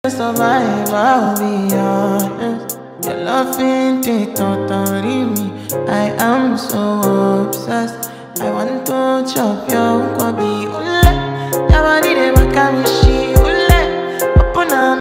survive, I'll be honest. Your loving take totally me. I am so obsessed.